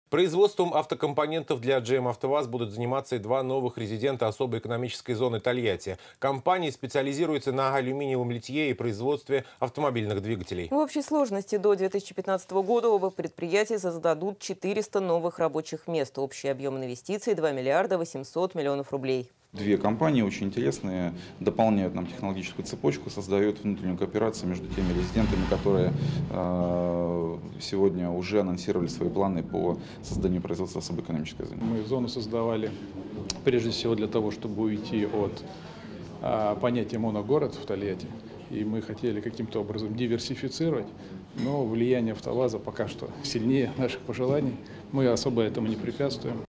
Производством автокомпонентов для GM «АвтоВАЗ» будут заниматься и два новых резидента особой экономической зоны Тольятти. Компания специализируется на алюминиевом литье и производстве автомобильных двигателей. В общей сложности до 2015 года оба предприятия создадут 400 новых рабочих мест. Общий объем инвестиций – 2 миллиарда 800 миллионов рублей. Две компании очень интересные, дополняют нам технологическую цепочку, создают внутреннюю кооперацию между теми резидентами, которые сегодня уже анонсировали свои планы по созданию производства особой экономической зоны. Мы зону создавали прежде всего для того, чтобы уйти от понятия моногород в Тольятти. И мы хотели каким-то образом диверсифицировать, но влияние «АвтоВАЗа» пока что сильнее наших пожеланий. Мы особо этому не препятствуем.